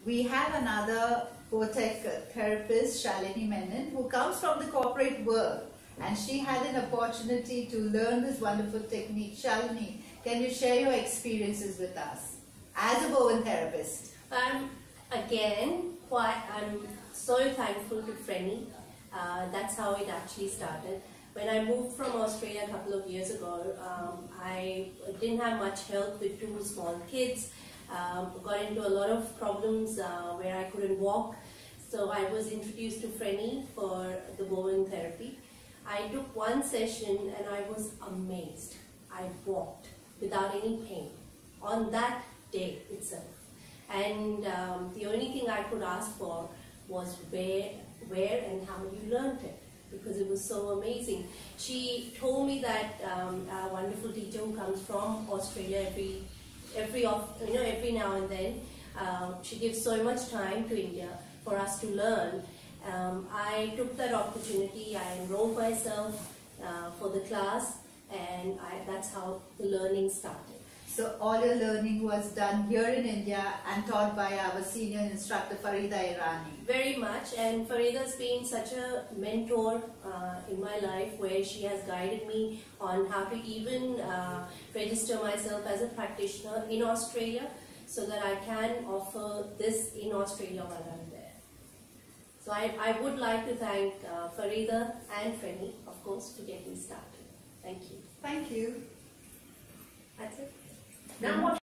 we have another Bowtech therapist, Shalini Menon, who comes from the corporate world, and she had an opportunity to learn this wonderful technique. Shalini, can you share your experiences with us as a Bowen therapist? I'm so thankful to Frenny. That's how it actually started. When I moved from Australia a couple of years ago, I didn't have much help with two small kids. Got into a lot of problems where I couldn't walk. So I was introduced to Frenny for the Bowen therapy. I took one session and I was amazed. I walked without any pain on that day itself. And the only thing I could ask for was where and how you learned it, because it was so amazing. She told me that a wonderful teacher who comes from Australia every now and then, she gives so much time to India for us to learn. I took that opportunity. I enrolled myself for the class, and that's how the learning started. So all your learning was done here in India and taught by our senior instructor Farida Irani. Very much, and Farida's been such a mentor in my life, where she has guided me on how to even register myself as a practitioner in Australia, so that I can offer this in Australia while I'm there. So I would like to thank Farida and Frenny, of course, for getting started. Thank you. Thank you. That's it. Now what